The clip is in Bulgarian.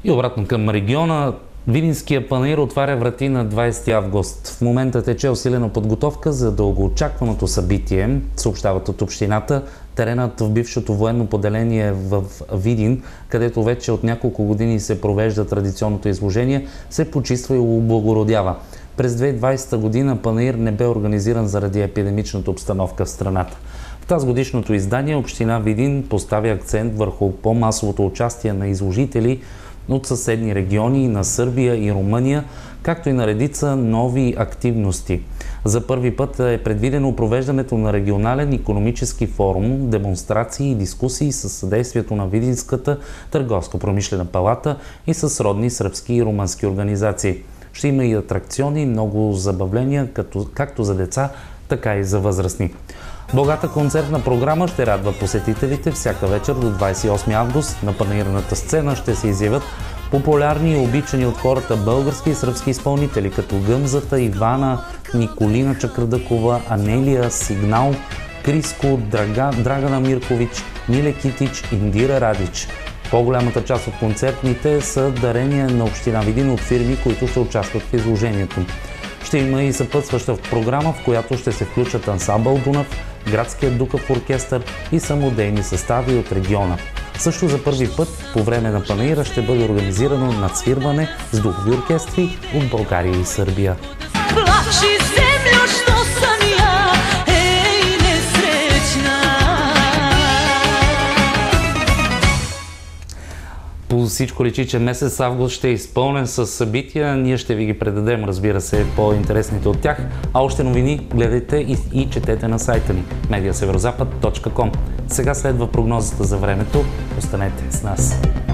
И обратно към региона. Видинския панаир отваря врати на 20 август. В момента тече усилена подготовка за дългоочакваното събитие, съобщават от общината. Теренът в бившото военно поделение в Видин, където вече от няколко години се провежда традиционното изложение, се почиства и облагородява. През 2020 година панаир не бе организиран заради епидемичната обстановка в страната. В тазгодишното издание община Видин поставя акцент върху по-масовото участие на изложители от съседни региони на Сърбия и Румъния, както и на редица нови активности. За първи път е предвидено провеждането на регионален икономически форум, демонстрации и дискусии с съдействието на Видинската търговско-промишлена палата и с родни сръбски и румънски организации. Ще има и атракциони и много забавления, както за деца, така и за възрастни. Богата концертна програма ще радва посетителите всяка вечер до 28 август. На панаирната сцена ще се изявят популярни и обичани от хората български и сръбски изпълнители, като Гъмзата, Ивана, Николина Чакърдакова, Анелия, Сигнал, Криско, Драгана Миркович, Миле Китич, Индира Радич. По-голямата част от концертните са дарения на община Видин от фирми, които ще участват в изложението. Ще има и съпътстваща програма, в която ще се включат ансамбъл Дунав, Градският дукав оркестър и самодейни състави от региона. Също за първи път по време на панаира ще бъде организирано надсвирване с духови оркестри от България и Сърбия. По всичко личи, че месец август ще е изпълнен с събития. Ние ще ви ги предадем, разбира се, по-интересните от тях. А още новини гледайте и четете на сайта ни mediaseverozapad.com. Сега следва прогнозата за времето. Останете с нас.